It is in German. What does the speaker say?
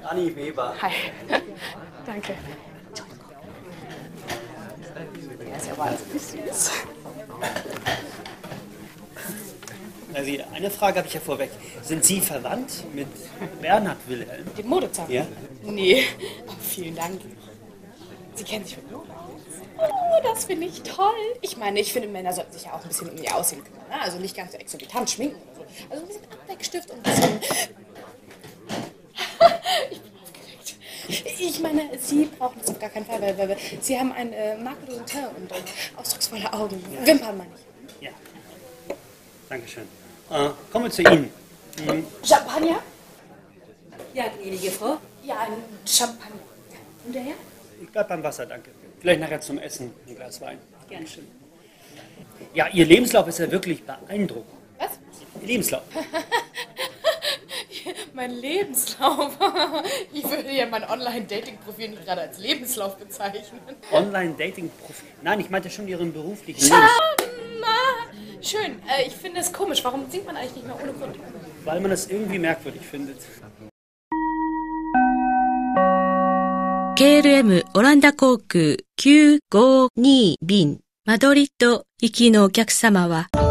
Dani Weber. Hi. Danke. Der ist ja wahnsinnig süß. Also eine Frage habe ich ja vorweg. Sind Sie verwandt mit Bernhard Wilhelm? Den Modezauber? Ja. Nee, aber vielen Dank. Sie kennen sich mit Mode aus. Oh, das finde ich toll. Ich meine, ich finde, Männer sollten sich ja auch ein bisschen um ihr Aussehen kümmern. Ne? Also nicht ganz so exorbitant schminken oder so. Also ein bisschen Abdeckstift und ein bisschen... Ich bin aufgeregt. Ich meine, Sie brauchen das auf gar keinen Fall, weil Sie haben einen makellosen Teint und ausdrucksvolle Augen. Wimpern meine ich. Ja. Dankeschön. Kommen wir zu Ihnen. Champagner? Ja, gnädige Frau. Ja, ein Champagner. Und der Herr? Ich bleib beim Wasser, danke. Vielleicht nachher zum Essen ein Glas Wein. Dankeschön. Ja, Ihr Lebenslauf ist ja wirklich beeindruckend. Was? Ihr Lebenslauf. Mein Lebenslauf. Ich würde ja mein Online-Dating-Profil nicht gerade als Lebenslauf bezeichnen. Online-Dating-Profil. Nein, ich meinte schon Ihren beruflichen Schön. Ich finde es komisch. Warum singt man eigentlich nicht mehr ohne Grund? Weil man das irgendwie merkwürdig findet. KLM オランダ航空952便マドリッド行きのお客様は